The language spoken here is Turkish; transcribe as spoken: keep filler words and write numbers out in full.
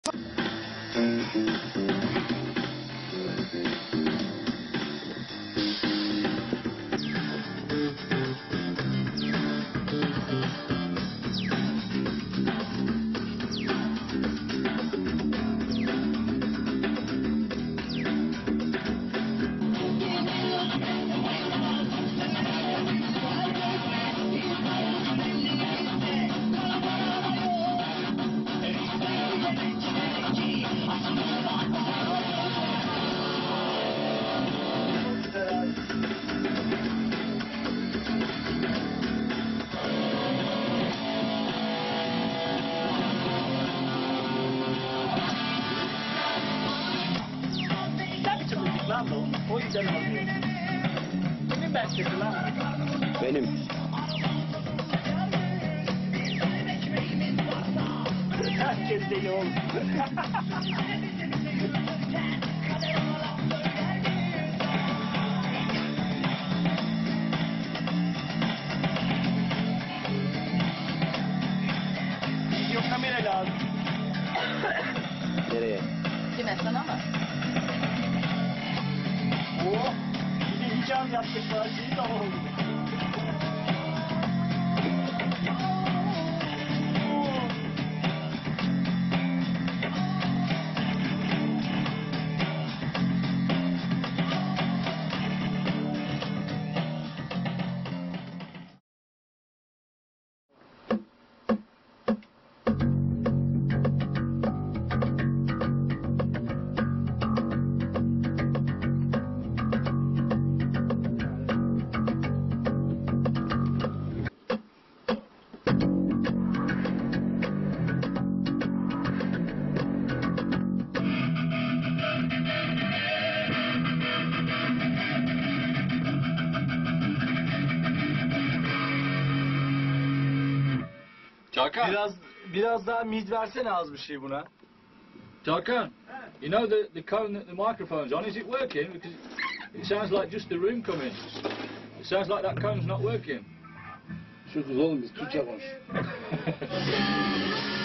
O yüzden oluyor. Kimin bestesi lan? Benim. Herkes deli oğlum. Video kamera lazım. Nereye? Kime, sana mı? Oh! Bir de hicam yapacaklar. Şeyi de oldu. Tarkan. Biraz biraz daha mid versene az bir şey buna. Tarkan. You know the the cone that the microphone's on. Is it working? Because it sounds like just the room coming. It sounds like that cone's not working. Şu kız oğlum biz Türkçe konuş.